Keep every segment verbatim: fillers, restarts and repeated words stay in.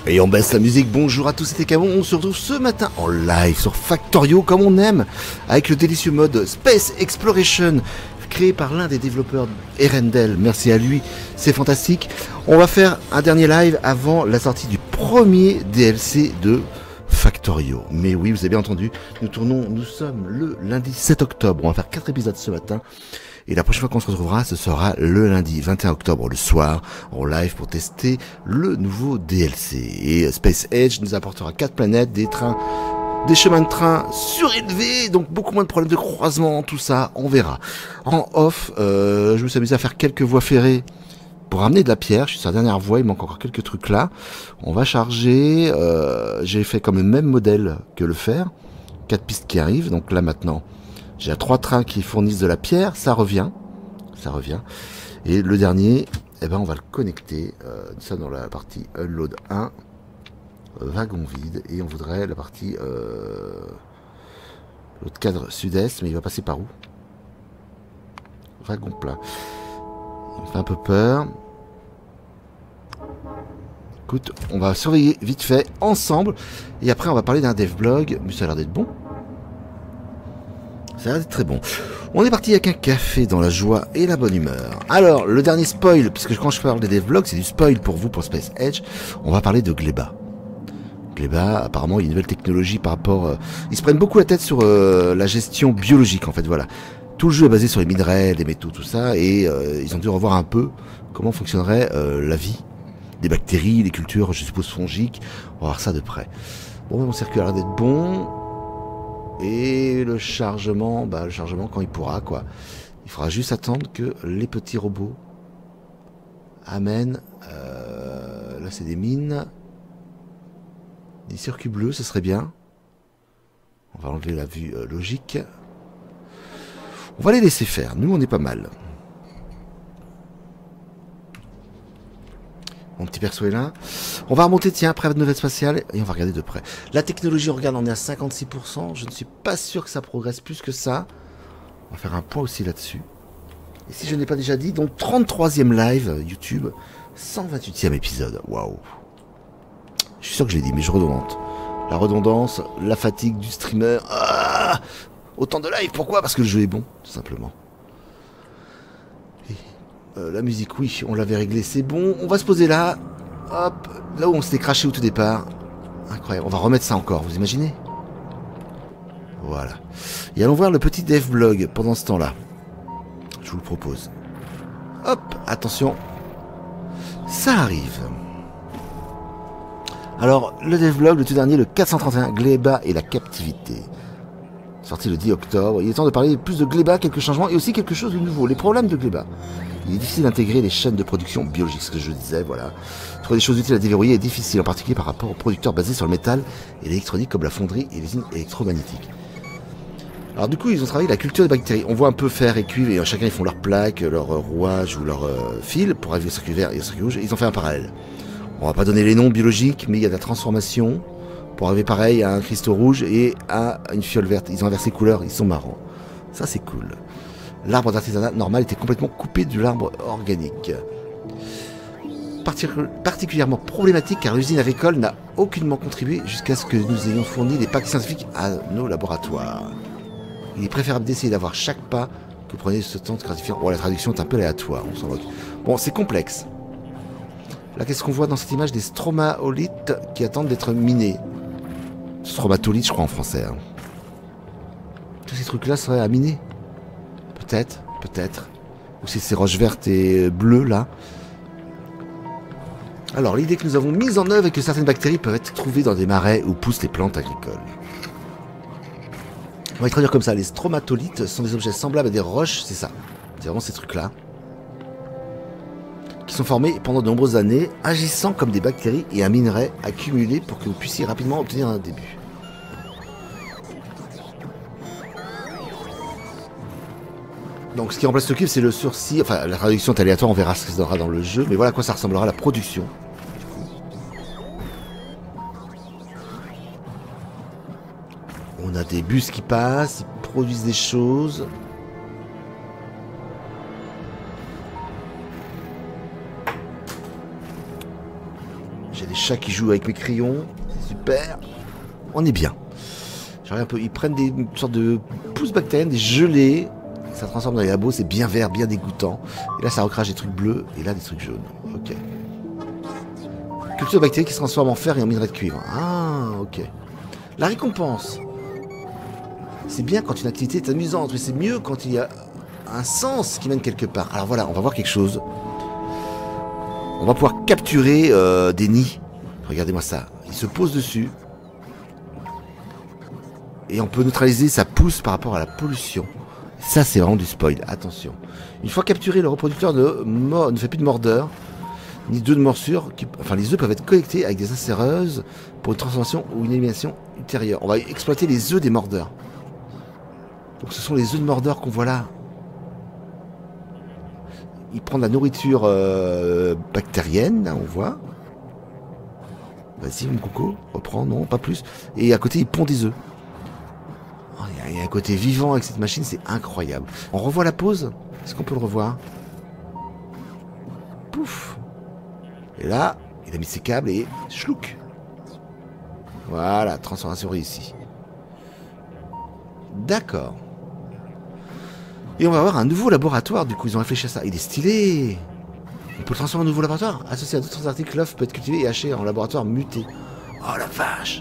Et on baisse la musique, bonjour à tous, c'était Camon, on se retrouve ce matin en live sur Factorio comme on aime, avec le délicieux mode Space Exploration, créé par l'un des développeurs Erendel, merci à lui, c'est fantastique. On va faire un dernier live avant la sortie du premier D L C de Factorio. Mais oui, vous avez bien entendu, nous tournons, nous sommes le lundi sept octobre, on va faire quatre épisodes ce matin. Et la prochaine fois qu'on se retrouvera, ce sera le lundi vingt et un octobre, le soir, en live pour tester le nouveau D L C. Et Space Edge nous apportera quatre planètes, des trains, des chemins de train surélevés, donc beaucoup moins de problèmes de croisement, tout ça, on verra. En off, euh, je me suis amusé à faire quelques voies ferrées pour ramener de la pierre. Je suis sur la dernière voie, il manque encore quelques trucs là. On va charger, euh, j'ai fait comme le même modèle que le fer, quatre pistes qui arrivent, donc là maintenant... J'ai trois trains qui fournissent de la pierre, ça revient, ça revient. Et le dernier, eh ben on va le connecter, euh, ça dans la partie Unload un, euh, wagon vide, et on voudrait la partie, euh, l'autre cadre sud-est, mais il va passer par où? Wagon plein. Il me fait un peu peur. Écoute, on va surveiller vite fait, ensemble, et après on va parler d'un devblog, mais ça a l'air d'être bon. Ça a l'air d'être très bon. On est parti avec un café dans la joie et la bonne humeur. Alors, le dernier spoil, puisque quand je parle des devlogs, c'est du spoil pour vous, pour Space Edge, on va parler de Gleba. Gleba, apparemment, il y a une nouvelle technologie par rapport... Euh, ils se prennent beaucoup la tête sur euh, la gestion biologique, en fait, voilà. Tout le jeu est basé sur les minerais, les métaux, tout ça, et euh, ils ont dû revoir un peu comment fonctionnerait euh, la vie, des bactéries, les cultures, je suppose, fongiques. On va voir ça de près. Bon, mon circuit a l'air d'être bon... Et le chargement, bah le chargement quand il pourra quoi. Il faudra juste attendre que les petits robots amènent. Euh, là c'est des mines, des circuits bleus, ce serait bien. On va enlever la vue euh, logique. On va les laisser faire. Nous on est pas mal. Mon petit perso est là. On va remonter, tiens, après la navette spatiale, et on va regarder de près. La technologie, on regarde, on est à cinquante-six pour cent. Je ne suis pas sûr que ça progresse plus que ça. On va faire un point aussi là-dessus. Et si je n'ai pas déjà dit, donc trente-troisième live YouTube, cent vingt-huitième épisode. Waouh. Je suis sûr que je l'ai dit, mais je redondante. La redondance, la fatigue du streamer. Ah, autant de live, pourquoi? Parce que le jeu est bon, tout simplement. Euh, la musique, oui, on l'avait réglé, c'est bon. On va se poser là. Hop, là où on s'était craché au tout départ. Incroyable, on va remettre ça encore, vous imaginez? Voilà. Et allons voir le petit devblog pendant ce temps-là. Je vous le propose. Hop, attention. Ça arrive. Alors, le devblog, le tout dernier, le quatre cent trente et un, Gleba et la captivité. Sorti le dix octobre. Il est temps de parler plus de Gleba, quelques changements et aussi quelque chose de nouveau. Les problèmes de Gleba. Il est difficile d'intégrer les chaînes de production biologiques, ce que je disais, voilà. Trouver des choses utiles à déverrouiller est difficile, en particulier par rapport aux producteurs basés sur le métal et l'électronique comme la fonderie et l'usine électromagnétique. Alors du coup, ils ont travaillé la culture des bactéries. On voit un peu fer et cuivre, et chacun ils font leur plaque, leur rouage ou leur euh, fil pour arriver au circuit vert et au circuit rouge. Et ils ont fait un parallèle. On va pas donner les noms biologiques, mais il y a de la transformation pour arriver pareil à un cristaux rouge et à une fiole verte. Ils ont inversé couleur, ils sont marrants. Ça c'est cool. L'arbre d'artisanat normal était complètement coupé de l'arbre organique. Partic particulièrement problématique car l'usine agricole n'a aucunement contribué jusqu'à ce que nous ayons fourni des packs scientifiques à nos laboratoires. Il est préférable d'essayer d'avoir chaque pas que prenez ce temps de gratifiant. Bon, la traduction est un peu aléatoire, on s'en moque. Bon, c'est complexe. Là, qu'est-ce qu'on voit dans cette image? Des stromatolites qui attendent d'être minés. Stromatolites, je crois en français. Hein. Tous ces trucs-là seraient à miner. Peut-être, peut-être. Ou c'est ces roches vertes et bleues, là. Alors, l'idée que nous avons mise en œuvre est que certaines bactéries peuvent être trouvées dans des marais où poussent les plantes agricoles. On va les traduire comme ça. Les stromatolites sont des objets semblables à des roches, c'est ça. C'est vraiment ces trucs-là. Qui sont formés pendant de nombreuses années, agissant comme des bactéries et un minerai accumulé pour que vous puissiez rapidement obtenir un début. Donc ce qui remplace le cuivre, c'est le sursis. Enfin, la traduction est aléatoire, on verra ce que ça donnera dans le jeu. Mais voilà à quoi ça ressemblera la production. On a des bus qui passent, ils produisent des choses. J'ai des chats qui jouent avec mes crayons. C'est super. On est bien. Un peu, ils prennent des une sorte de pousses bactériennes, des gelées. Ça transforme dans les labos. C'est bien vert, bien dégoûtant. Et là, ça recrache des trucs bleus. Et là, des trucs jaunes. Ok. Culture de bactéries qui se transforme en fer et en minerai de cuivre. Ah, ok. La récompense. C'est bien quand une activité est amusante, mais c'est mieux quand il y a un sens qui mène quelque part. Alors voilà, on va voir quelque chose. On va pouvoir capturer euh, des nids. Regardez-moi ça. Il se pose dessus. Et on peut neutraliser sa pousse par rapport à la pollution. Ça, c'est vraiment du spoil. Attention. Une fois capturé, le reproducteur ne, ne fait plus de mordeur, ni d'œufs de morsure. Qui, enfin, les œufs peuvent être collectés avec des inséreuses pour une transformation ou une élimination ultérieure. On va exploiter les œufs des mordeurs. Donc, ce sont les œufs de mordeur qu'on voit là. Il prend de la nourriture euh, bactérienne, là, on voit. Vas-y, mon coco, reprends, non, pas plus. Et à côté, il pond des œufs. Il y a un côté vivant avec cette machine, c'est incroyable. On revoit la pause. Est-ce qu'on peut le revoir? Pouf. Et là, il a mis ses câbles et chlouk. Voilà, transformation réussie. D'accord. Et on va avoir un nouveau laboratoire, du coup, ils ont réfléchi à ça. Il est stylé. On peut le transformer en nouveau laboratoire. Associé à d'autres articles, l'œuf peut être cultivé et haché en laboratoire muté. Oh la vache.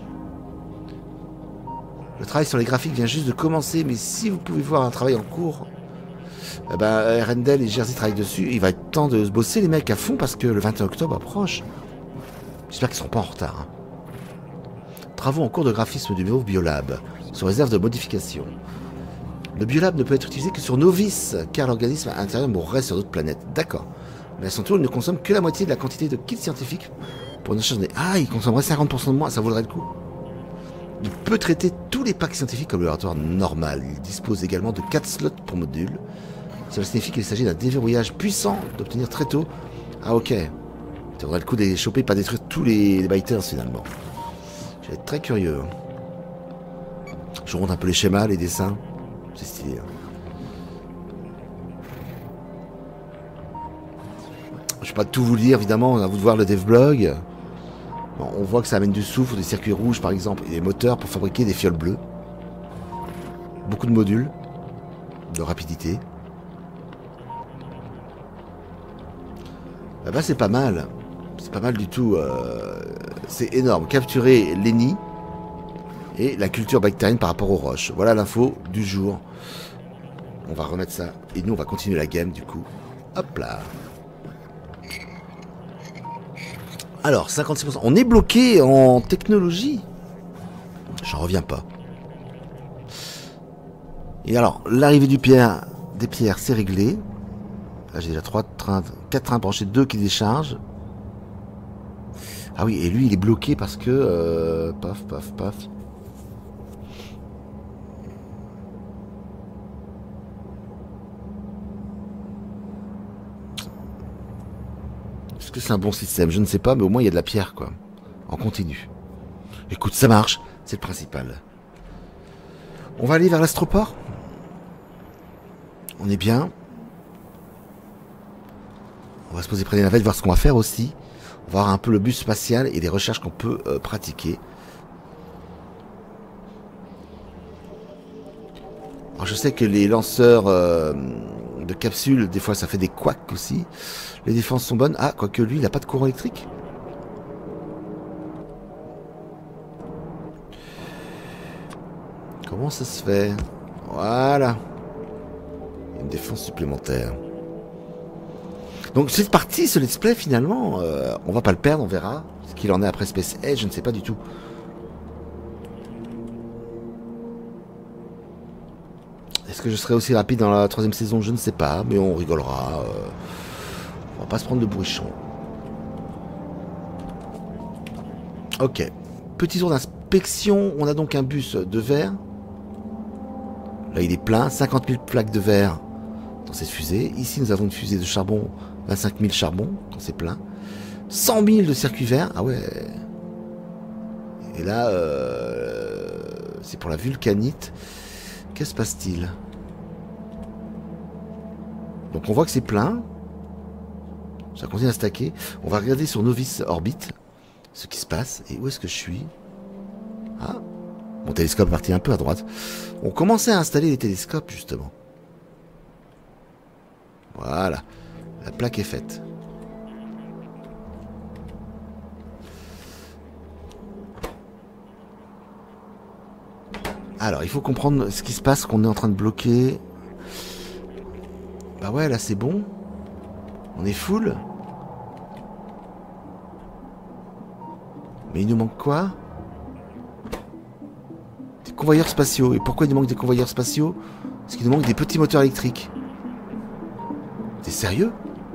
Le travail sur les graphiques vient juste de commencer, mais si vous pouvez voir un travail en cours, eh ben, Rendell et Jersey travaillent dessus. Il va être temps de se bosser les mecs à fond parce que le vingt et un octobre approche. J'espère qu'ils ne seront pas en retard. Hein. Travaux en cours de graphisme du nouveau Biolab, sous réserve de modification. Le Biolab ne peut être utilisé que sur Novice, car l'organisme à l'intérieur mourrait sur d'autres planètes. D'accord. Mais à son tour, il ne consomme que la moitié de la quantité de kits scientifiques pour une charge. Ah, il consommerait cinquante pour cent de moins, ça vaudrait le coup. Il peut traiter tous les packs scientifiques comme le laboratoire normal. Il dispose également de quatre slots pour module. Cela signifie qu'il s'agit d'un déverrouillage puissant d'obtenir très tôt. Ah ok. Ça vaudrait le coup de les choper, pas détruire tous les, les biters finalement. Je vais être très curieux. Je remonte un peu les schémas, les dessins. C'est stylé. Hein. Je ne vais pas tout vous lire évidemment, à vous de voir le devblog. Bon, on voit que ça amène du soufre, des circuits rouges par exemple, et des moteurs pour fabriquer des fioles bleues. Beaucoup de modules, de rapidité. Là-bas c'est pas mal, c'est pas mal du tout, euh, c'est énorme. Capturer les nids et la culture bactérienne par rapport aux roches. Voilà l'info du jour. On va remettre ça, et nous on va continuer la game du coup. Hop là. Alors, cinquante-six pour cent. On est bloqué en technologie. J'en reviens pas. Et alors, l'arrivée du pierre, des pierres, c'est réglé. Là, j'ai déjà trois trains, quatre trains branchés, deux qui déchargent. Ah oui, et lui, il est bloqué parce que... Euh, paf, paf, paf. Est-ce que c'est un bon système? Je ne sais pas, mais au moins il y a de la pierre, quoi. En continu. Écoute, ça marche, c'est le principal. On va aller vers l'astroport. On est bien. On va se poser près des navettes, voir ce qu'on va faire aussi. On va voir un peu le bus spatial et les recherches qu'on peut euh, pratiquer. Alors je sais que les lanceurs euh, de capsules, des fois ça fait des couacs aussi. Les défenses sont bonnes. Ah, quoique lui, il n'a pas de courant électrique. Comment ça se fait? Voilà. Une défense supplémentaire. Donc cette partie, ce let's play, finalement, euh, on va pas le perdre, on verra. Ce qu'il en est après Space Age, je ne sais pas du tout. Est-ce que je serai aussi rapide dans la troisième saison? Je ne sais pas, mais on rigolera. Euh, on va pas se prendre de bourrichon. Ok. Petit tour d'inspection. On a donc un bus de verre. Là, il est plein. cinquante mille plaques de verre dans cette fusée. Ici, nous avons une fusée de charbon. vingt-cinq mille charbon quand c'est plein. cent mille de circuits verts. Ah ouais. Et là, euh, c'est pour la vulcanite. Que se passe-t-il? Donc on voit que c'est plein. Ça continue à stacker. On va regarder sur Novice Orbit. ce qui se passe. Et où est-ce que je suis? Ah, mon télescope est parti un peu à droite. On commençait à installer les télescopes, justement. Voilà. La plaque est faite. Alors, il faut comprendre ce qui se passe, qu'on est en train de bloquer. Bah ouais, là c'est bon. On est full. Mais il nous manque quoi? Des convoyeurs spatiaux. Et pourquoi il nous manque des convoyeurs spatiaux? Parce qu'il nous manque des petits moteurs électriques. T'es sérieux?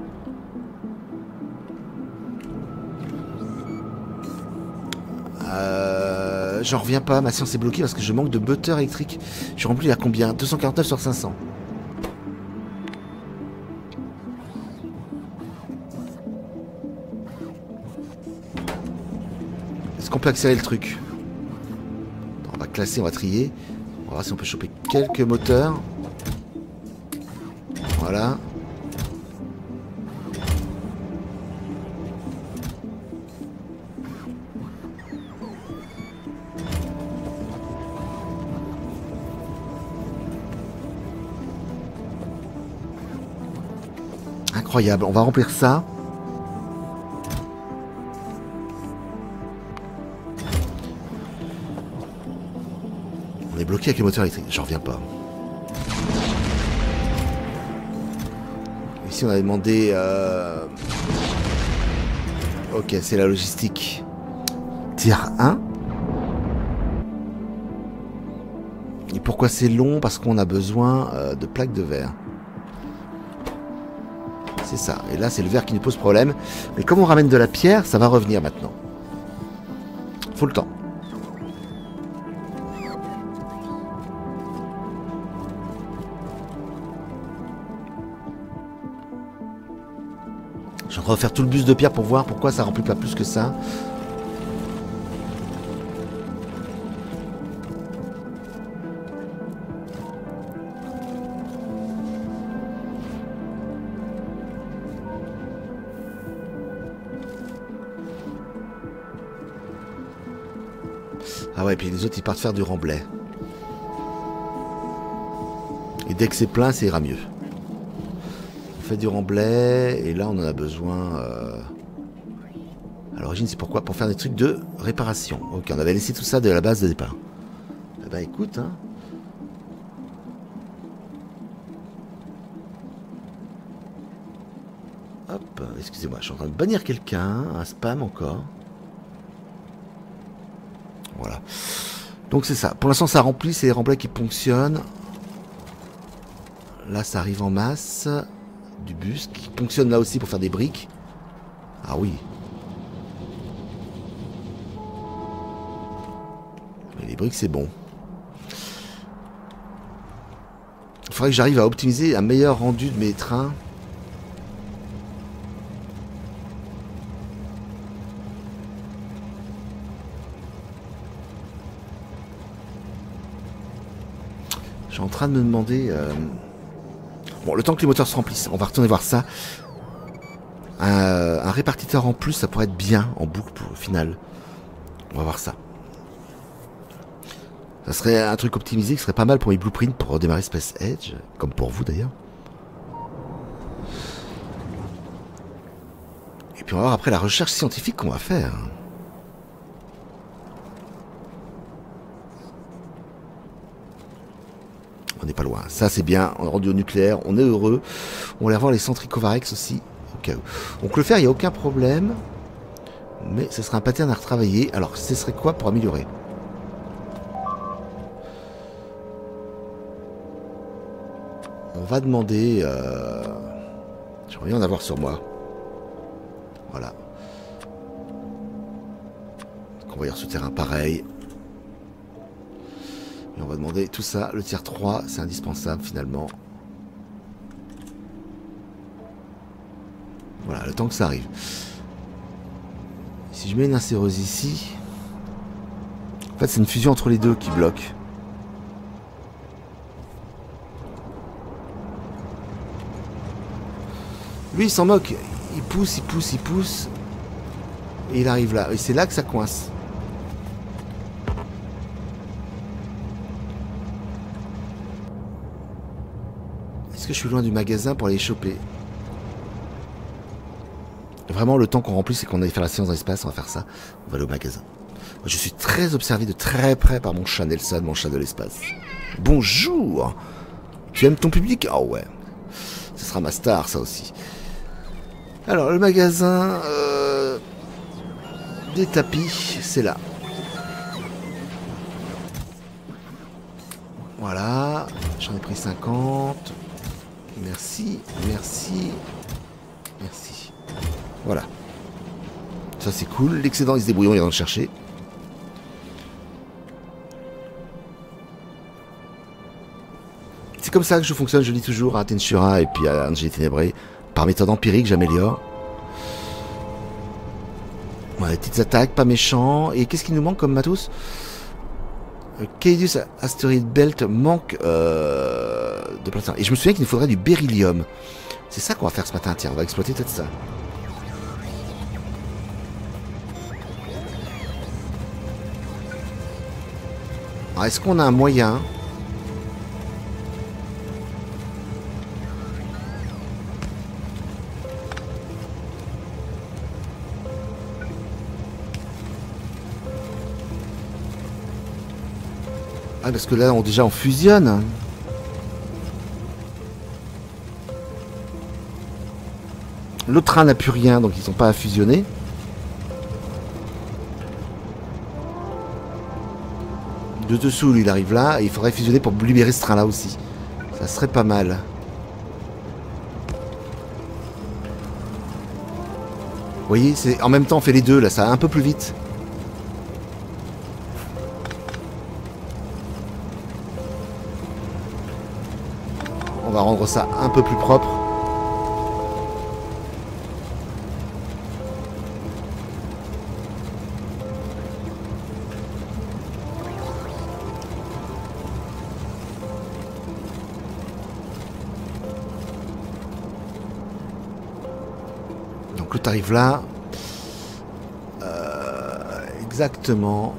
Euh, J'en reviens pas, ma science est bloquée parce que je manque de moteurs électriques. Je suis rempli à combien? deux cent quarante-neuf sur cinq cents. Est-ce qu'on peut accélérer le truc? On va classer, on va trier. On va voir si on peut choper quelques moteurs. Voilà. Incroyable, on va remplir ça. On est bloqué avec les moteurs électriques, j'en reviens pas. Ici on a demandé... Euh... Ok, c'est la logistique. Tier un. Et pourquoi c'est long? Parce qu'on a besoin euh, de plaques de verre. C'est ça. Et là, c'est le verre qui nous pose problème. Mais comme on ramène de la pierre, ça va revenir maintenant. Faut le temps. Je vais refaire tout le bus de pierre pour voir pourquoi ça remplit pas plus que ça. Ah ouais, et puis les autres, ils partent faire du remblai. Et dès que c'est plein, ça ira mieux. On fait du remblai, et là, on en a besoin... Euh... À l'origine, c'est pourquoi? Pour faire des trucs de réparation. Ok, on avait laissé tout ça de la base de départ. Eh ben, écoute, hein. Hop, excusez-moi, je suis en train de bannir quelqu'un, un spam encore. Voilà. Donc c'est ça. Pour l'instant, ça remplit, c'est les remblais qui ponctionnent. Là, ça arrive en masse. Du bus qui fonctionne là aussi pour faire des briques. Ah oui. Mais les briques, c'est bon. Il faudrait que j'arrive à optimiser un meilleur rendu de mes trains. Je suis en train de me demander... Euh... Bon, le temps que les moteurs se remplissent, on va retourner voir ça. Un, un répartiteur en plus, ça pourrait être bien en boucle pour, au final. On va voir ça. Ça serait un truc optimisé qui serait pas mal pour mes blueprints pour redémarrer Space Edge, comme pour vous d'ailleurs. Et puis on va voir après la recherche scientifique qu'on va faire. On n'est pas loin. Ça, c'est bien. On est rendu au nucléaire. On est heureux. On va aller voir les Centricovarex aussi. Au cas où. Donc, le faire, il n'y a aucun problème. Mais ce serait un pattern à retravailler. Alors, ce serait quoi pour améliorer? On va demander... Euh... J'aimerais bien en avoir sur moi. Voilà. Convoyeur souterrain, pareil. Et on va demander tout ça, le tier trois, c'est indispensable finalement. Voilà, le temps que ça arrive. Si je mets une incéreuse ici, en fait c'est une fusion entre les deux qui bloque. Lui il s'en moque, il pousse, il pousse, il pousse. Et il arrive là. Et c'est là que ça coince. Est-ce que je suis loin du magasin pour aller les choper? Vraiment, le temps qu'on remplisse et qu'on aille faire la séance dans l'espace, on va faire ça. On va aller au magasin. Moi, je suis très observé de très près par mon chat Nelson, mon chat de l'espace. Bonjour. Tu aimes ton public? Ah ouais. Ce sera ma star, ça aussi. Alors, le magasin euh, des tapis, c'est là. Voilà. J'en ai pris cinquante. Merci, merci, merci. Voilà. Ça, c'est cool. L'excédent, il se débrouille, on ira le chercher. C'est comme ça que je fonctionne, je dis toujours à Tenshura et puis à Angeli Ténébré. Par méthode empirique, j'améliore. Ouais, petites attaques, pas méchant. Et qu'est-ce qu'il nous manque comme matos? Caedus Asteroid Belt manque euh, de platine. Et je me souviens qu'il nous faudrait du beryllium. C'est ça qu'on va faire ce matin. Tiens, on va exploiter peut-être ça. Alors, est-ce qu'on a un moyen? Ah, parce que là, on, déjà, on fusionne. L'autre train n'a plus rien, donc ils sont pas à fusionner. De dessous, lui, il arrive là. Et il faudrait fusionner pour libérer ce train-là aussi. Ça serait pas mal. Vous voyez, c'est en même temps, on fait les deux, là. Ça va un peu plus vite. On va rendre ça un peu plus propre. Donc l'autre arrive là. Euh, exactement.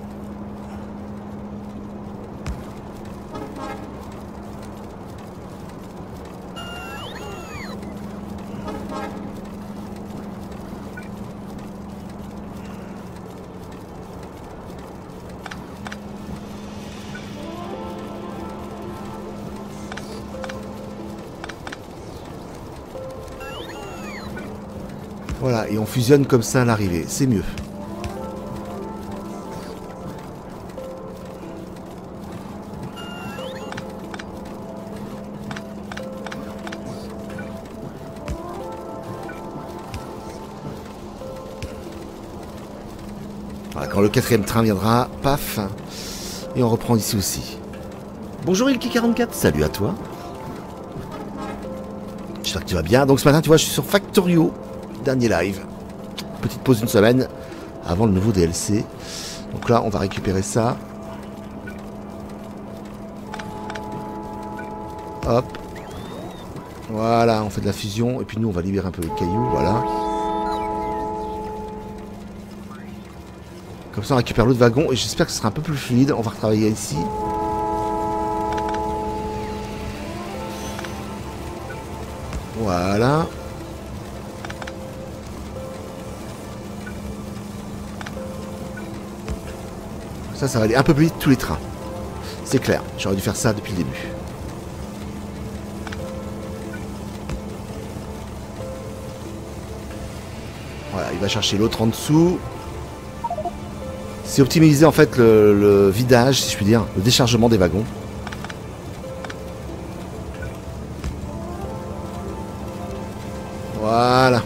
Voilà, et on fusionne comme ça à l'arrivée, c'est mieux. Voilà, quand le quatrième train viendra, paf, et on reprend ici aussi. Bonjour Ilki quarante-quatre, salut à toi. J'espère que tu vas bien. Donc ce matin, tu vois, je suis sur Factorio. Dernier live. Petite pause d'une semaine avant le nouveau D L C. Donc là, on va récupérer ça. Hop. Voilà, on fait de la fusion. Et puis nous, on va libérer un peu les cailloux. Voilà. Comme ça, on récupère l'autre wagon. Et j'espère que ce sera un peu plus fluide. On va retravailler ici. Voilà. Ça, ça va aller un peu plus vite tous les trains. C'est clair, j'aurais dû faire ça depuis le début. Voilà, il va chercher l'autre en dessous. C'est optimiser en fait le, le vidage, si je puis dire, le déchargement des wagons. Voilà.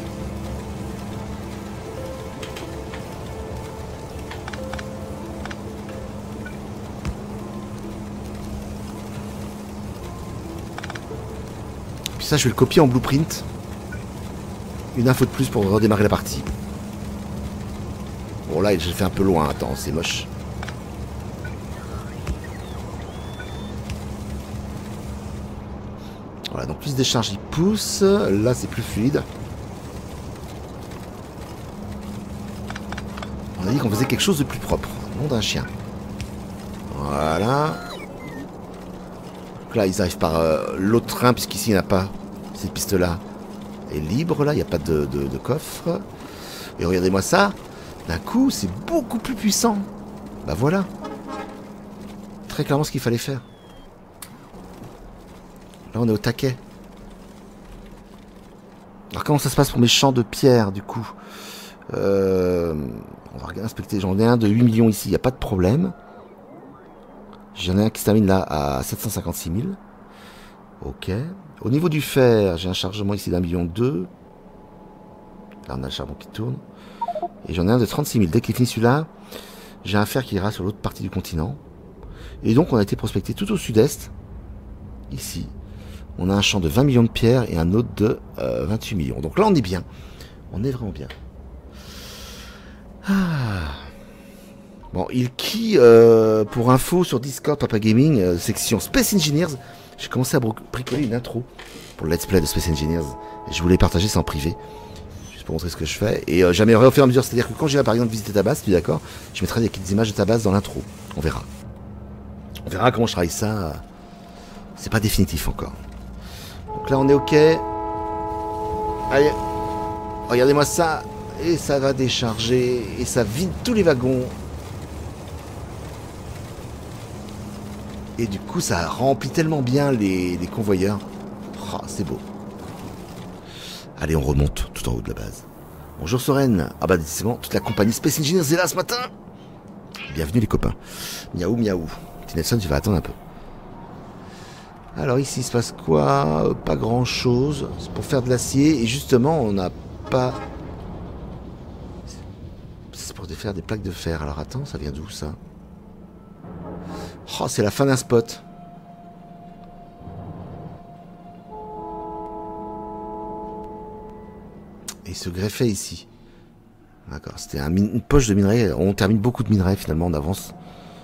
Ça, je vais le copier en blueprint. Une info de plus pour redémarrer la partie. Bon, là, j'ai fait un peu loin. Attends, c'est moche. Voilà, donc plus de décharge, il pousse. Là, c'est plus fluide. a dit qu'on faisait quelque chose de plus propre. Nom d'un chien. Voilà. Donc là, ils arrivent par euh, l'autre train, puisqu'ici, il n'y en a pas. Cette piste-là est libre, là. Il n'y a pas de, de, de coffre. Et regardez-moi ça. D'un coup, c'est beaucoup plus puissant. Bah voilà. Très clairement ce qu'il fallait faire. Là, on est au taquet. Alors, comment ça se passe pour mes champs de pierre, du coup? euh, On va regarder, inspecter. J'en ai un de huit millions ici, il n'y a pas de problème. J'en ai un qui se termine là à sept cent cinquante-six mille. Ok. Au niveau du fer, j'ai un chargement ici d'un million deux. Là, on a le charbon qui tourne. Et j'en ai un de trente-six mille. Dès qu'il finit celui-là, j'ai un fer qui ira sur l'autre partie du continent. Et donc, on a été prospecté tout au sud-est. Ici. On a un champ de vingt millions de pierres et un autre de euh, vingt-huit millions. Donc là, on est bien. On est vraiment bien. Ah. Bon, il qui, euh, pour info, sur Discord, Papa Gaming, euh, section Space Engineers, j'ai commencé à bricoler une intro pour le let's play de Space Engineers. Et je voulais partager ça en privé, juste pour montrer ce que je fais. Et euh, j'améliorerai au fur et à mesure. C'est-à-dire que quand j'irai par exemple visiter ta base, tu es d'accord, je mettrai des images de ta base dans l'intro. On verra. On verra comment je travaille ça. C'est pas définitif encore. Donc là, on est OK. Allez, regardez-moi ça. Et ça va décharger. Et ça vide tous les wagons. Et du coup, ça remplit tellement bien les, les convoyeurs. Oh, c'est beau. Allez, on remonte tout en haut de la base. Bonjour Soren. Ah bah décidément, toute la compagnie Space Engineers est là ce matin. Bienvenue les copains. Miaou, miaou. Petit Nelson, tu vas attendre un peu. Alors ici, il se passe quoi? Pas grand chose. C'est pour faire de l'acier. Et justement, on n'a pas... C'est pour faire des plaques de fer. Alors attends, ça vient d'où ça? Oh, c'est la fin d'un spot. Et il se greffait ici. D'accord, c'était un une poche de minerai. On termine beaucoup de minerais finalement, on avance.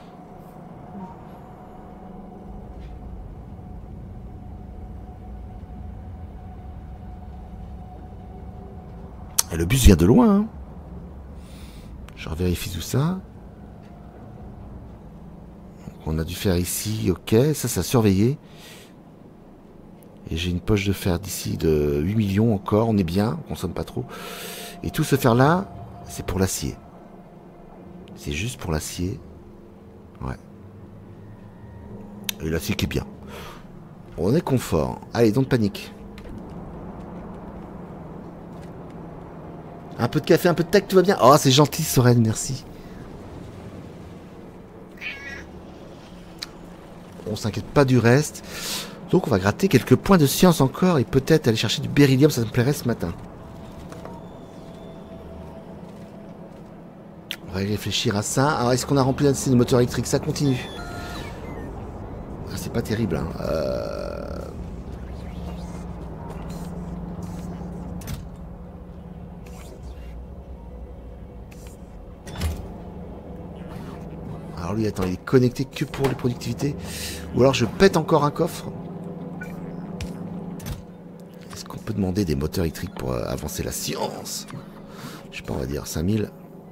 Et le bus vient de loin. Hein. Je revérifie tout ça. On a dû faire ici, ok, ça, ça a surveillé. Et j'ai une poche de fer d'ici de huit millions encore, on est bien, on consomme pas trop. Et tout ce fer là, c'est pour l'acier. C'est juste pour l'acier. Ouais. Et l'acier qui est bien. On est confort. Allez, don't panique. Un peu de café, un peu de tech, tout va bien. Oh, c'est gentil, Soren, merci. On s'inquiète pas du reste. Donc on va gratter quelques points de science encore et peut-être aller chercher du beryllium, ça me plairait ce matin. On va y réfléchir à ça. Alors est-ce qu'on a rempli assez de moteurs électriques? Ça continue. Ah, c'est pas terrible. Hein. Euh... Alors lui, attends, il est connecté que pour les productivités. Ou alors je pète encore un coffre. Est-ce qu'on peut demander des moteurs électriques pour euh, avancer la science? Je sais pas, on va dire cinq mille.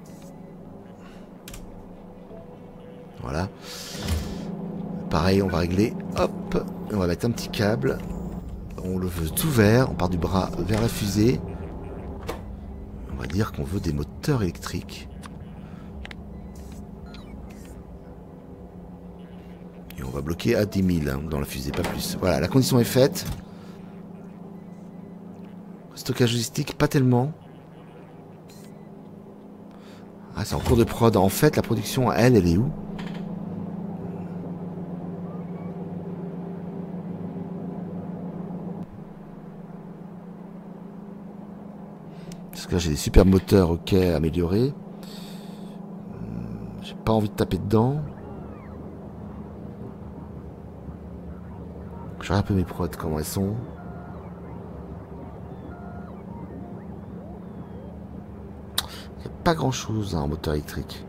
Voilà. Pareil, on va régler. Hop. On va mettre un petit câble. On le veut tout vert. On part du bras vers la fusée. On va dire qu'on veut des moteurs électriques. Et on va bloquer à dix mille hein, dans la fusée, pas plus. Voilà, la condition est faite. Stockage logistique, pas tellement. Ah, c'est en cours de prod. En fait, la production, elle, elle est où? Parce que là, j'ai des super moteurs, ok, améliorés. Hum, j'ai pas envie de taper dedans. Je regarde un peu mes prods, comment elles sont. Il n'y a pas grand chose hein, en moteur électrique.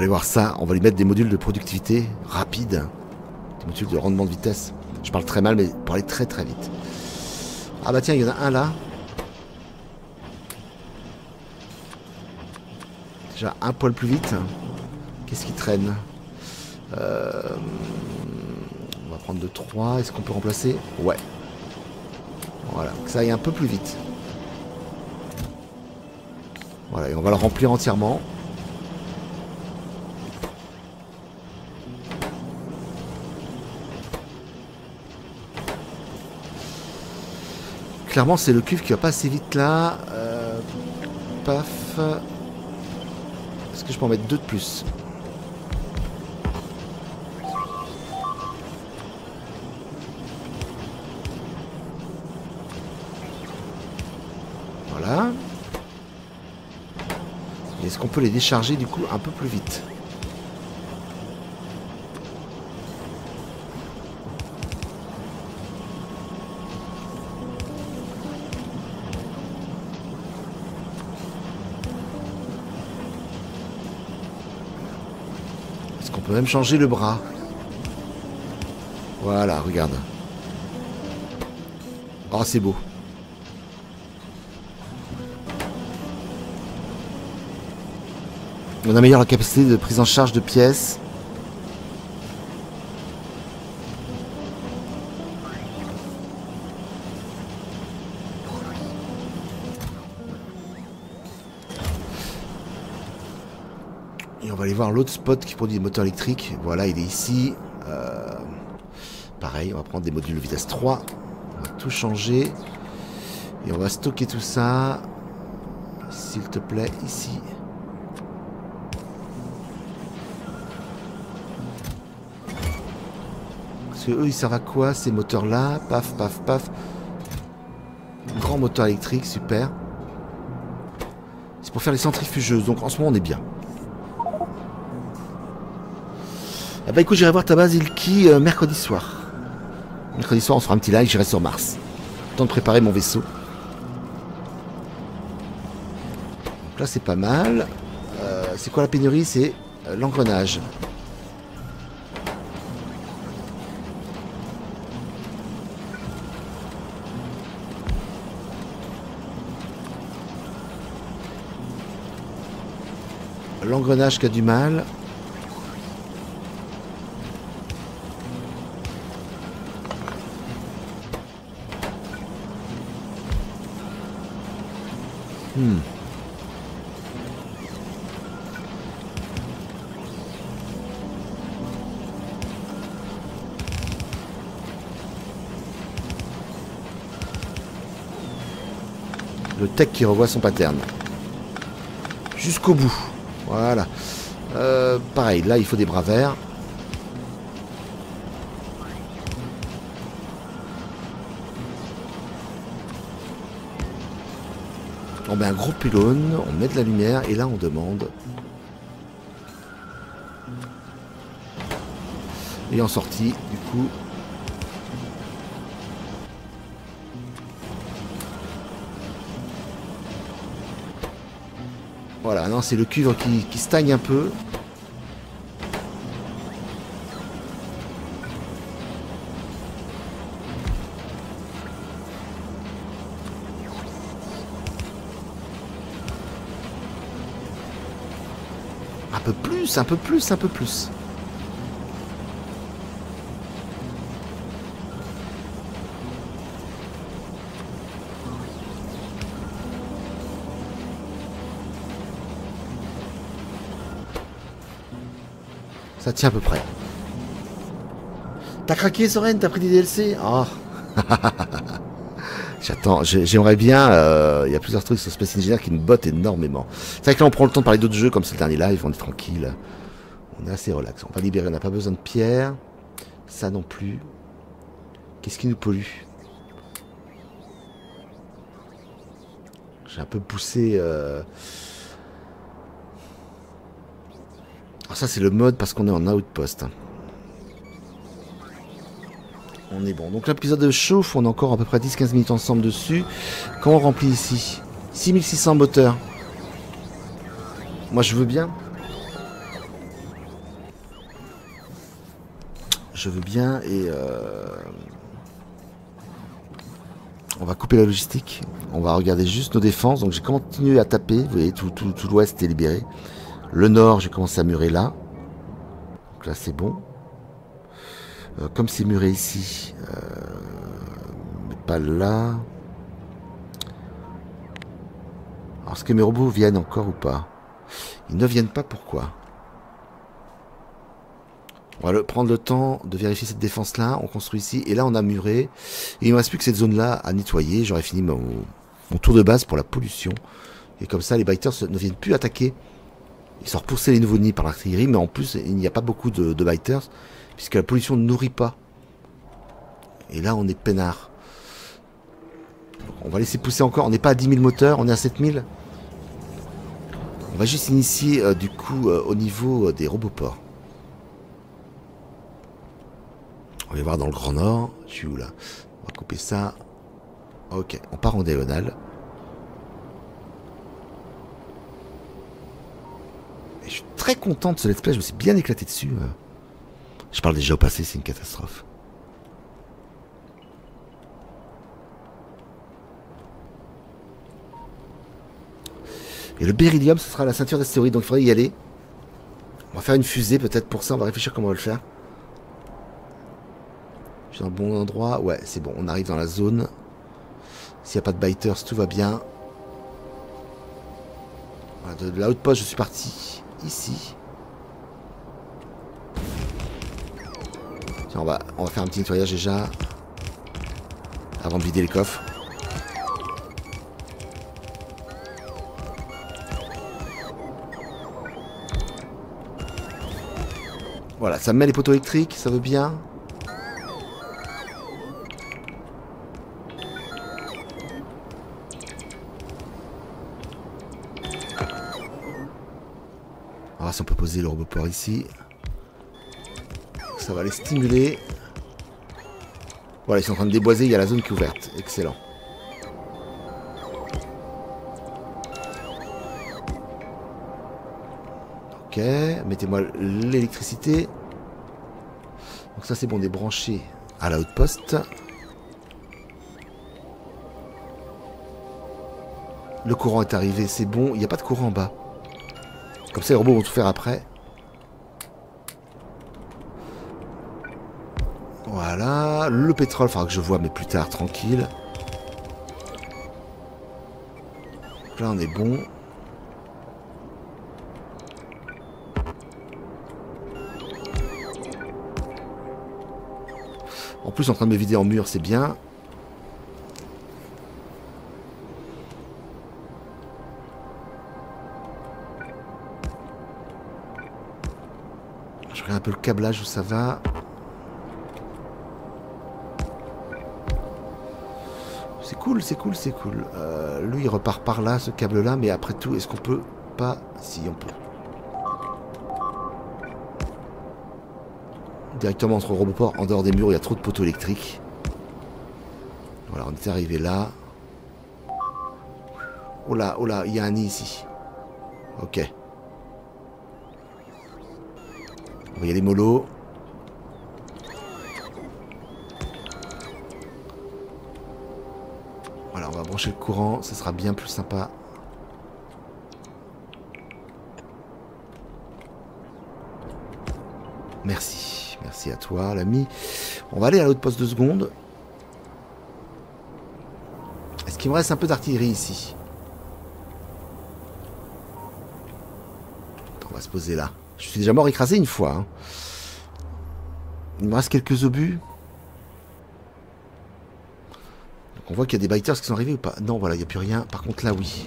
aller voir ça. On va lui mettre des modules de productivité rapide. Des modules de rendement de vitesse. Je parle très mal, mais pour aller très très vite. Ah bah tiens, il y en a un là. Déjà un poil plus vite. Qu'est-ce qui traîne? euh, On va prendre de trois. Est-ce qu'on peut remplacer? Ouais. Voilà, que ça aille un peu plus vite. Voilà, et on va le remplir entièrement. Clairement, c'est le cuivre qui va pas assez vite là. Euh, paf. Est-ce que je peux en mettre deux de plus? Voilà. Est-ce qu'on peut les décharger du coup un peu plus vite? Est-ce qu'on peut même changer le bras? Voilà, regarde. Oh, c'est beau. On améliore la capacité de prise en charge de pièces. Et on va aller voir l'autre spot qui produit des moteurs électriques. Voilà, il est ici. Euh, pareil, on va prendre des modules de vitesse trois. On va tout changer. Et on va stocker tout ça. S'il te plaît, ici. Parce que eux, ils servent à quoi ces moteurs-là? Paf, paf, paf. Grand moteur électrique, super. C'est pour faire les centrifugeuses. Donc en ce moment, on est bien. Ah bah écoute, j'irai voir ta base Ilki euh, mercredi soir. Mercredi soir, on se fera un petit live, j'irai sur Mars. Temps de préparer mon vaisseau. Donc là, c'est pas mal. Euh, c'est quoi la pénurie? C'est euh, l'engrenage. L'engrenage qui a du mal. Hmm. Le tech qui revoit son pattern. Jusqu'au bout. Voilà. Euh, pareil, là il faut des bras verts. On met un gros pylône, on met de la lumière et là on demande. Et en sortie, du coup. Voilà, non, c'est le cuivre qui, qui stagne un peu. Un peu plus, un peu plus, un peu plus. Ça tient à peu près. T'as craqué, Soren? T'as pris des D L C? Oh. J'attends, j'aimerais bien. Il euh, y a plusieurs trucs sur Space Engineer qui me bottent énormément. C'est vrai que là, on prend le temps de parler d'autres jeux, comme c'est le dernier live, on est tranquille. On est assez relax. On va libérer, on n'a pas besoin de pierre. Ça non plus. Qu'est-ce qui nous pollue? J'ai un peu poussé... Euh... Alors ça, c'est le mode parce qu'on est en outpost. On est bon. Donc l'épisode chauffe, on a encore à peu près dix à quinze minutes ensemble dessus. Comment on remplit ici? six mille six cents moteurs. Moi je veux bien. je veux bien, et euh, on va couper la logistique. On va regarder juste nos défenses. Donc j'ai continué à taper. Vous voyez, tout, tout, tout l'ouest est libéré. Le nord, j'ai commencé à murer là. Donc là, c'est bon. Euh, comme c'est muré ici, euh, mais pas là. Alors, est-ce que mes robots viennent encore ou pas? Ils ne viennent pas, pourquoi? On va le, prendre le temps de vérifier cette défense-là. On construit ici. Et là, on a muré. Et il ne me reste plus que cette zone-là à nettoyer. J'aurais fini mon, mon tour de base pour la pollution. Et comme ça, les biters ne viennent plus attaquer. Ils sont repoussés les nouveaux nids par l'artillerie. Mais en plus, il n'y a pas beaucoup de, de biters. Puisque la pollution ne nourrit pas. Et là, on est peinard. On va laisser pousser encore. On n'est pas à dix mille moteurs. On est à sept mille. On va juste initier, euh, du coup, euh, au niveau euh, des roboports. On va voir dans le Grand Nord. Je suis où là? On va couper ça. Ok, on part en diagonale. Et je suis très content de ce let's play. Je me suis bien éclaté dessus. Je parle déjà au passé, c'est une catastrophe. Et le beryllium, ce sera la ceinture d'astéroïdes. Donc il faudrait y aller. On va faire une fusée peut-être pour ça. On va réfléchir comment on va le faire. Je suis dans le bon endroit. Ouais, c'est bon. On arrive dans la zone. S'il n'y a pas de biters, tout va bien. Voilà, de la haute poste, je suis parti ici. Tiens, on va, on va faire un petit nettoyage déjà. Avant de vider les coffres. Voilà, ça me met les poteaux électriques, ça veut bien. On va voir si on peut poser le roboport ici. Ça va les stimuler. Voilà, ils sont en train de déboiser, il y a la zone qui est ouverte. Excellent. Ok, mettez-moi l'électricité. Donc ça c'est bon, débranché à la haute poste. Le courant est arrivé, c'est bon. Il n'y a pas de courant en bas. Comme ça les robots vont tout faire après. Voilà, le pétrole, il faudra que je vois, mais plus tard, tranquille. Donc là on est bon. En plus, en train de me vider en mur, c'est bien. Je regarde un peu le câblage où ça va. C'est cool, c'est cool, c'est cool. Euh, lui, il repart par là, ce câble-là. Mais après tout, est-ce qu'on peut pas... Si, on peut. Directement entre le roboport, en dehors des murs, il y a trop de poteaux électriques. Voilà, on est arrivé là. Oh là, oh là, il y a un nid ici. Ok. On va y aller mollo. Voilà, on va brancher le courant, ça sera bien plus sympa. Merci, merci à toi l'ami. On va aller à l'autre poste de seconde. Est-ce qu'il me reste un peu d'artillerie ici? On va se poser là. Je suis déjà mort écrasé une fois. Hein. Il me reste quelques obus. Donc on voit qu'il y a des biters qui sont arrivés ou pas? Non, voilà, il n'y a plus rien. Par contre là, oui.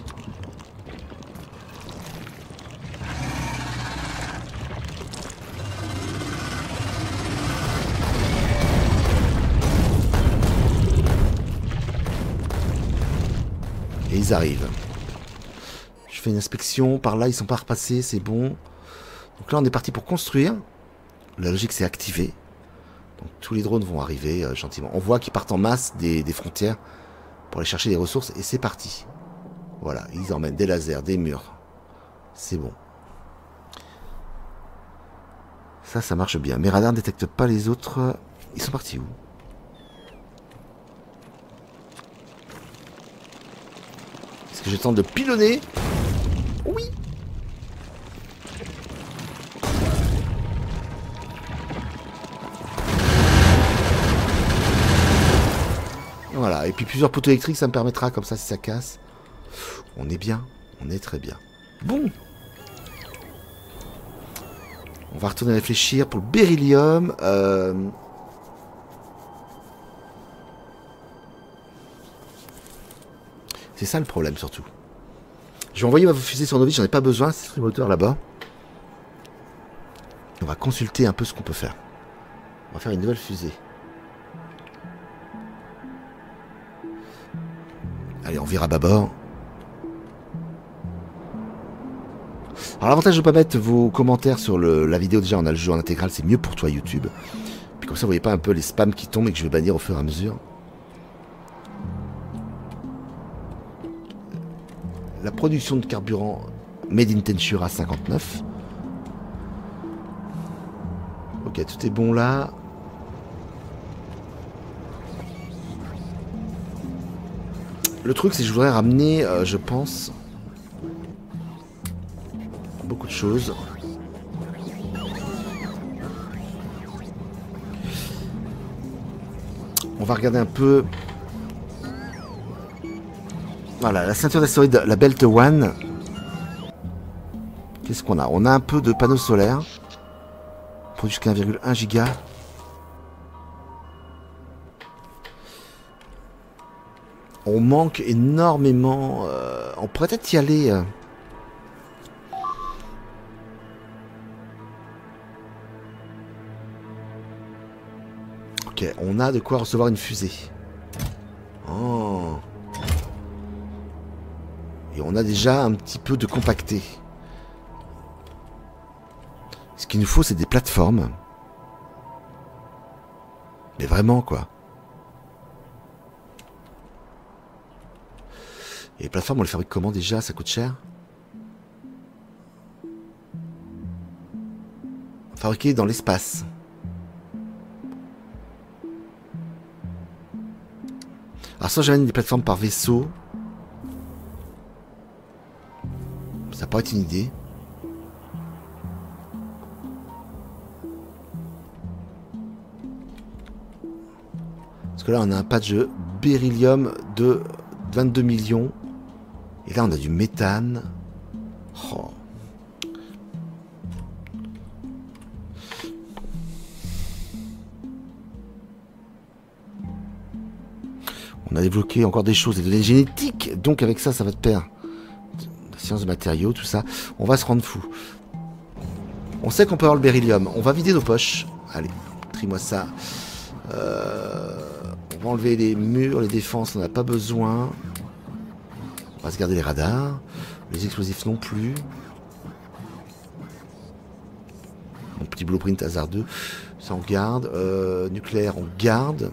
Et ils arrivent. Je fais une inspection. Par là, ils sont pas repassés. C'est bon. Donc là, on est parti pour construire. La logique s'est activée. Donc tous les drones vont arriver euh, gentiment. On voit qu'ils partent en masse des, des frontières pour aller chercher des ressources. Et c'est parti. Voilà, ils emmènent des lasers, des murs. C'est bon. Ça, ça marche bien. Mes radars ne détectent pas les autres. Ils sont partis où? Est-ce que je tente de pilonner? Oui. Voilà, et puis plusieurs poteaux électriques, ça me permettra, comme ça, si ça casse. On est bien, on est très bien. Bon. On va retourner réfléchir pour le beryllium. Euh... C'est ça le problème, surtout. Je vais envoyer ma fusée sur Novice, j'en ai pas besoin, c'est sur le moteur là-bas. On va consulter un peu ce qu'on peut faire. On va faire une nouvelle fusée. Allez, on vire à bâbord. Alors l'avantage de ne pas mettre vos commentaires sur le, la vidéo, déjà on a le jeu en intégral, c'est mieux pour toi YouTube. Puis comme ça vous voyez pas un peu les spams qui tombent et que je vais bannir au fur et à mesure. La production de carburant Made in Tensura cinquante-neuf. Ok, tout est bon là. Le truc c'est que je voudrais ramener, euh, je pense... beaucoup de choses. On va regarder un peu. Voilà, la ceinture d'astéroïdes, la Belt One. Qu'est-ce qu'on a? On a un peu de panneaux solaires. On produit jusqu'à un virgule un giga. On manque énormément. Euh, on pourrait peut-être y aller. Euh, Ok, on a de quoi recevoir une fusée. Oh. Et on a déjà un petit peu de compacté. Ce qu'il nous faut, c'est des plateformes. Mais vraiment, quoi. Et les plateformes, on les fabrique comment déjà? Ça coûte cher? Fabriquer dans l'espace. Alors soit j'amène des plateformes par vaisseau. Ça pourrait être une idée. Parce que là on a un patch de beryllium de vingt-deux millions. Et là on a du méthane. Oh. On a débloqué encore des choses, des données génétiques. Donc avec ça, ça va te perdre. La science de matériaux, tout ça. On va se rendre fou. On sait qu'on peut avoir le beryllium. On va vider nos poches. Allez, trie-moi ça. Euh, on va enlever les murs, les défenses, on n'a pas besoin. On va se garder les radars. Les explosifs non plus. Mon petit blueprint hasardeux. Ça on garde. Euh, nucléaire, on garde.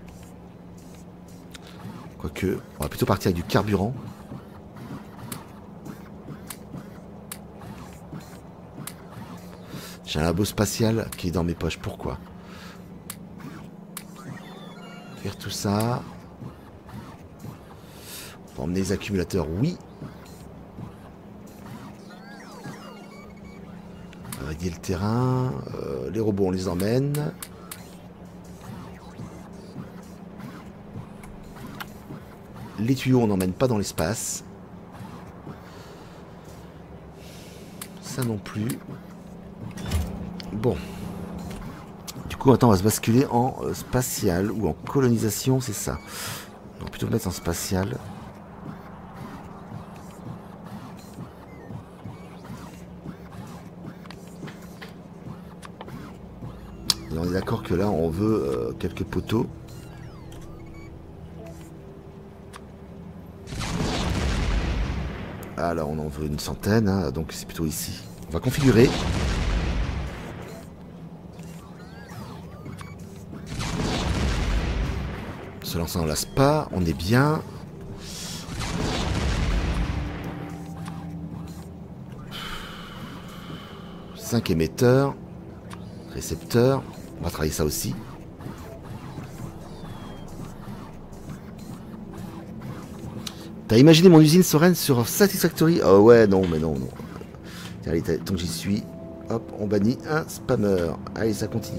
Quoique, on va plutôt partir avec du carburant. J'ai un labo spatial qui est dans mes poches. Pourquoi? Faire tout ça. On va emmener les accumulateurs, oui. On va radier le terrain. Euh, les robots, on les emmène. Les tuyaux, on n'emmène pas dans l'espace. Ça non plus. Bon. Du coup, attends, on va se basculer en euh, spatial ou en colonisation, c'est ça. On va plutôt le mettre en spatial. Et on est d'accord que là, on veut euh, quelques poteaux. Ah là on en veut une centaine, hein, donc c'est plutôt ici. On va configurer. Se lancer en lasse pas, on est bien. cinq émetteurs. Récepteur. On va travailler ça aussi. T'as imaginé mon usine sereine sur Satisfactory? Oh ouais, non, mais non, non. Allez, tant que j'y suis, hop, on bannit un spammer. Allez, ça continue.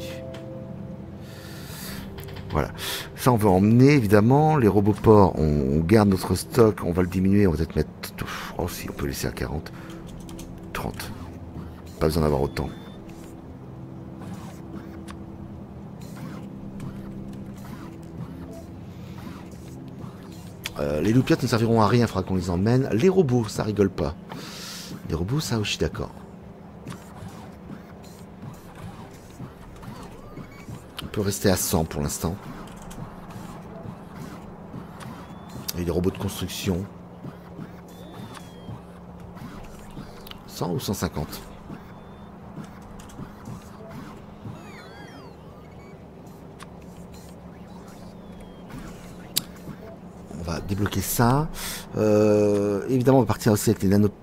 Voilà. Ça, on veut emmener, évidemment. Les robots ports, on, on garde notre stock. On va le diminuer. On va peut-être mettre... Oh, si, on peut laisser à quarante. trente. Pas besoin d'avoir autant. Euh, les loupiottes ne serviront à rien, il faudra qu'on les emmène. Les robots, ça rigole pas. Les robots, ça, je suis d'accord. On peut rester à cent pour l'instant. Et les robots de construction. cent ou cent cinquante? On va débloquer ça. Euh, évidemment, on va partir aussi avec les nanobots.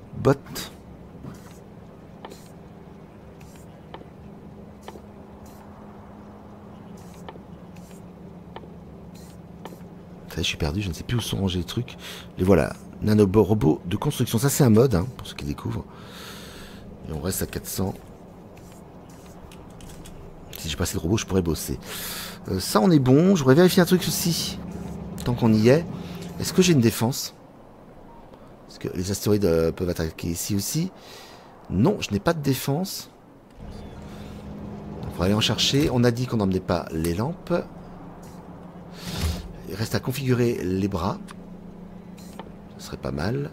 Ça, je suis perdu, je ne sais plus où sont rangés les trucs. Les voilà, nanorobots de construction. Ça, c'est un mode, hein, pour ceux qui découvrent. Et on reste à quatre cents. Si j'ai pas assez de robots, je pourrais bosser. Euh, ça, on est bon. Je voudrais vérifier un truc aussi. Tant qu'on y est. Est-ce que j'ai une défense? Est-ce que les astéroïdes euh, peuvent attaquer ici aussi? Non, je n'ai pas de défense. On va aller en chercher. On a dit qu'on n'emmenait pas les lampes. Il reste à configurer les bras. Ce serait pas mal.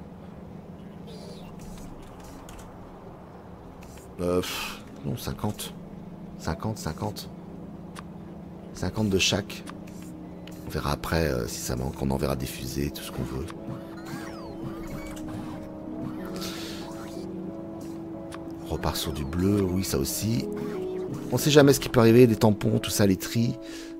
Euh, pff, non, cinquante. cinquante, cinquante. cinquante de chaque. On verra après euh, si ça manque. On enverra des fusées, tout ce qu'on veut. On repart sur du bleu, oui, ça aussi. On sait jamais ce qui peut arriver, les tampons, tout ça, les tris.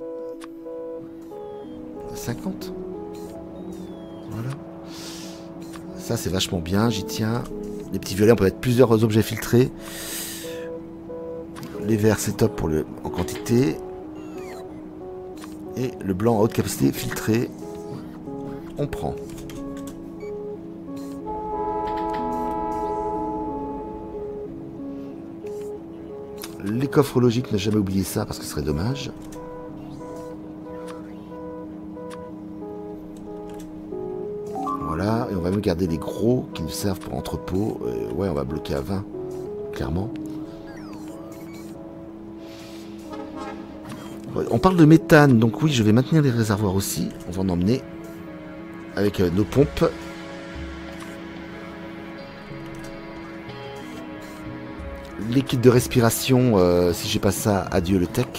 cinquante. Voilà. Ça, c'est vachement bien, j'y tiens. Les petits violets, on peut mettre plusieurs objets filtrés. Les verts, c'est top pour le, en quantité. Et le blanc à haute capacité filtré, on prend. Les coffres logiques, ne jamais oublier ça parce que ce serait dommage. Voilà, et on va même garder les gros qui nous servent pour entrepôt. Euh, ouais, on va bloquer à vingt, clairement. On parle de méthane, donc oui, je vais maintenir les réservoirs aussi. On va en emmener avec euh, nos pompes. Les kits de respiration, euh, si j'ai pas ça, adieu le tech.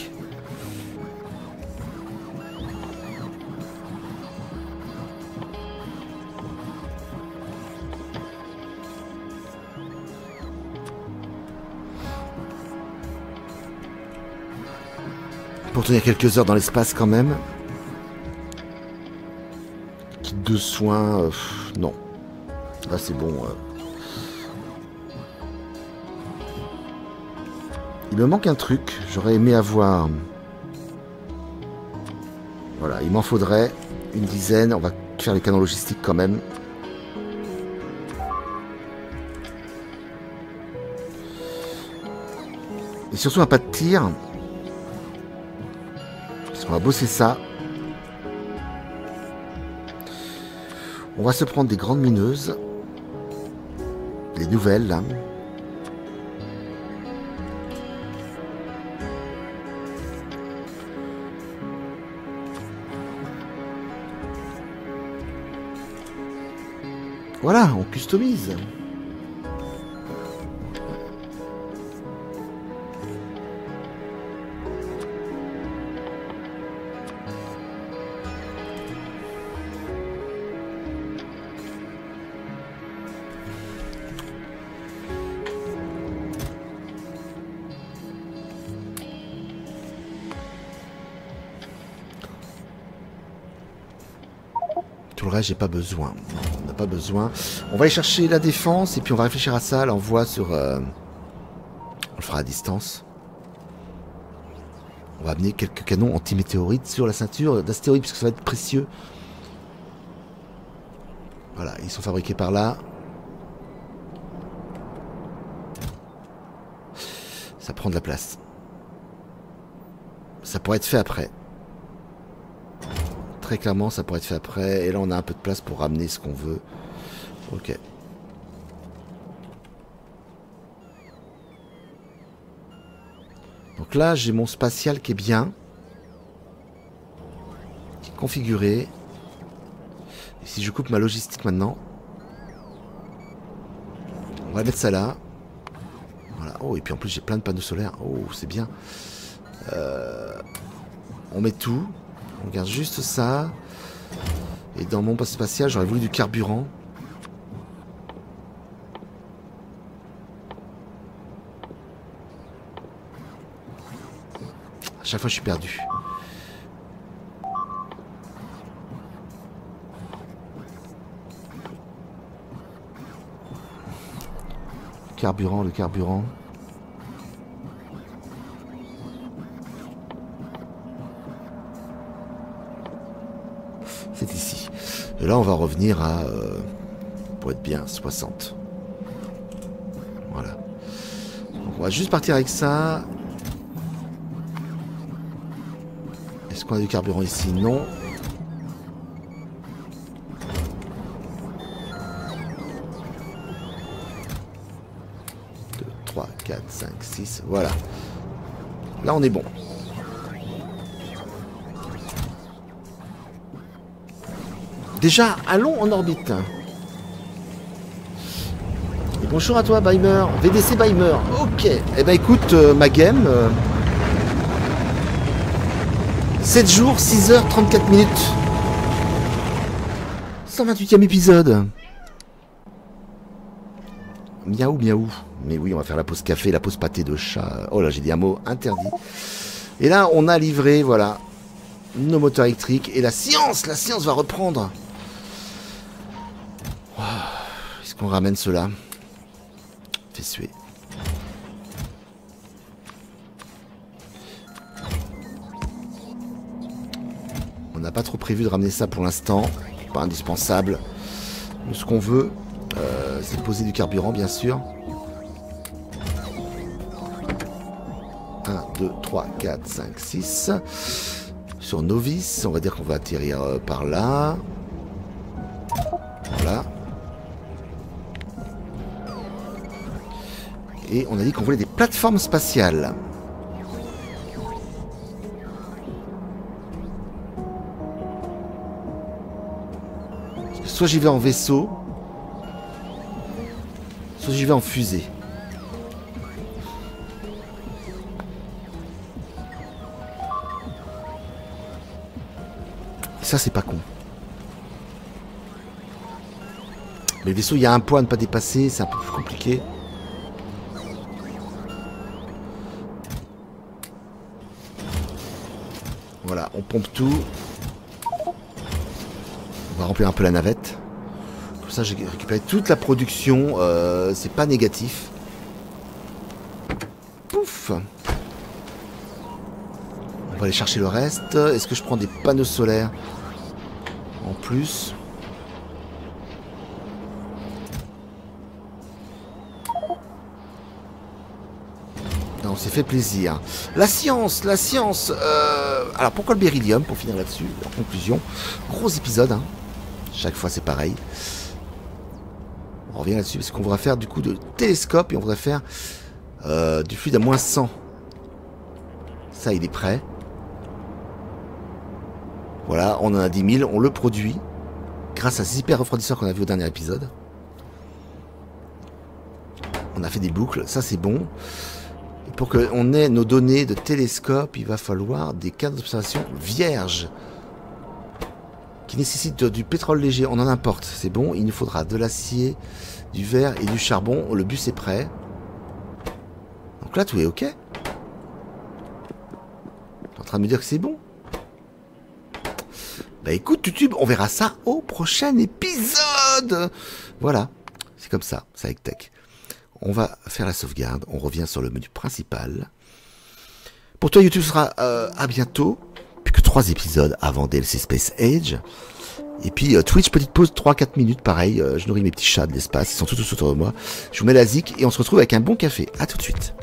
Pour tenir quelques heures dans l'espace quand même. Kit de soins, euh, pff, non. Là c'est bon. Euh. Il me manque un truc, j'aurais aimé avoir... Voilà, il m'en faudrait une dizaine. On va faire les canons logistiques quand même. Et surtout un pas de tir. Parce qu'on va bosser ça. On va se prendre des grandes mineuses. Les nouvelles là. Voilà, on customise. Tout le reste, j'ai pas besoin. On n'a pas besoin. On va aller chercher la défense et puis on va réfléchir à ça. L'envoi sur... Euh... On le fera à distance. On va amener quelques canons anti-météorites sur la ceinture d'astéroïdes, puisque ça va être précieux. Voilà, ils sont fabriqués par là. Ça prend de la place. Ça pourrait être fait après. Très clairement, ça pourrait être fait après. Et là, on a un peu de place pour ramener ce qu'on veut. Ok. Donc là, j'ai mon spatial qui est bien. Qui est configuré. Et si je coupe ma logistique maintenant. On va mettre ça là. Voilà. Oh, et puis en plus, j'ai plein de panneaux solaires. Oh, c'est bien. Euh, on met tout. On garde juste ça. Et dans mon poste spatial, j'aurais voulu du carburant. À chaque fois, je suis perdu. Le carburant, le carburant. C'est ici. Et là, on va revenir à, euh, pour être bien, soixante. Voilà. Donc, on va juste partir avec ça. Est-ce qu'on a du carburant ici? Non. deux, trois, quatre, cinq, six. Voilà. Là, on est bon. Déjà, allons en orbite. Et bonjour à toi, Baimer. V D C Baimer. Ok. Eh ben écoute, euh, ma game. Euh, sept jours, six heures, trente-quatre minutes. cent vingt-huitième épisode. Miaou, miaou. Mais oui, on va faire la pause café, la pause pâté de chat. Oh là, j'ai dit un mot interdit. Et là, on a livré, voilà, nos moteurs électriques. Et la science, la science va reprendre. Est-ce qu'on ramène cela? Fait suer. On n'a pas trop prévu de ramener ça pour l'instant. Pas indispensable. Nous, ce qu'on veut, euh, c'est poser du carburant, bien sûr. un, deux, trois, quatre, cinq, six. Sur Novice, on va dire qu'on va atterrir euh, par là. Voilà. Et on a dit qu'on voulait des plateformes spatiales. Parce que soit j'y vais en vaisseau, soit j'y vais en fusée. Et ça, c'est pas con. Mais le vaisseau, il y a un poids à ne pas dépasser, c'est un peu plus compliqué. Voilà, on pompe tout. On va remplir un peu la navette. Comme ça, j'ai récupéré toute la production. Euh, c'est pas négatif. Pouf. On va aller chercher le reste. Est-ce que je prends des panneaux solaires en plus? On s'est fait plaisir. La science, la science. Euh... Alors pourquoi le beryllium, pour finir là-dessus, en conclusion. Gros épisode, hein. Chaque fois c'est pareil. On revient là-dessus parce qu'on voudrait faire du coup de télescope et on voudrait faire euh, du fluide à moins cent. Ça, il est prêt. Voilà, on en a dix mille, on le produit grâce à ces hyper refroidisseurs qu'on a vu au dernier épisode. On a fait des boucles, ça c'est bon. Pour qu'on ait nos données de télescope, il va falloir des cadres d'observation vierges qui nécessitent du pétrole léger. On en importe, c'est bon. Il nous faudra de l'acier, du verre et du charbon. Le bus est prêt. Donc là, tout est OK. Tu es en train de me dire que c'est bon? Bah écoute, YouTube, on verra ça au prochain épisode. Voilà, c'est comme ça, c'est avec Tech. On va faire la sauvegarde, on revient sur le menu principal. Pour toi, YouTube sera euh, à bientôt. Plus que trois épisodes avant D L C Space Age. Et puis euh, Twitch, petite pause trois à quatre minutes, pareil. Euh, je nourris mes petits chats de l'espace, ils sont tous autour de moi. Je vous mets la zik et on se retrouve avec un bon café. À tout de suite.